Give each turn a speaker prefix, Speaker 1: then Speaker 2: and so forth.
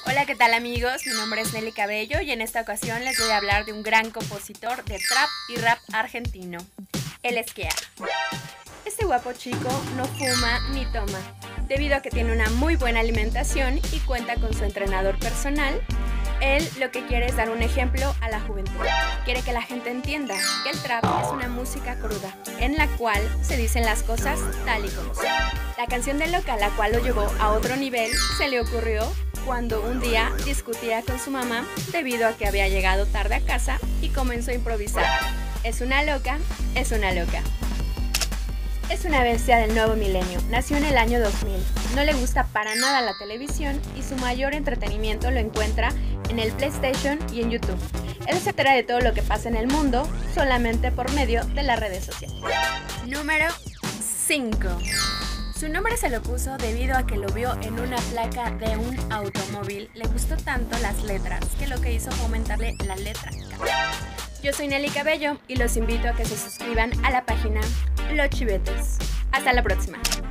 Speaker 1: Hola, ¿qué tal amigos? Mi nombre es Nelly Cabello y en esta ocasión les voy a hablar de un gran compositor de trap y rap argentino, el Skea. Este guapo chico no fuma ni toma, debido a que tiene una muy buena alimentación y cuenta con su entrenador personal. Él lo que quiere es dar un ejemplo a la juventud. Quiere que la gente entienda que el trap es una música cruda, en la cual se dicen las cosas tal y como son. La canción de Loca, la cual lo llevó a otro nivel, se le ocurrió cuando un día discutía con su mamá debido a que había llegado tarde a casa y comenzó a improvisar. Es una loca, es una loca. Es una bestia del nuevo milenio, nació en el año 2000, no le gusta para nada la televisión y su mayor entretenimiento lo encuentra en el PlayStation y en YouTube. Él se entera de todo lo que pasa en el mundo solamente por medio de las redes sociales. Número 5. Su nombre se lo puso debido a que lo vio en una placa de un automóvil. Le gustó tanto las letras que lo que hizo fue aumentarle la letra K. Yo soy Nelly Cabello y los invito a que se suscriban a la página Los Chivetes. Hasta la próxima.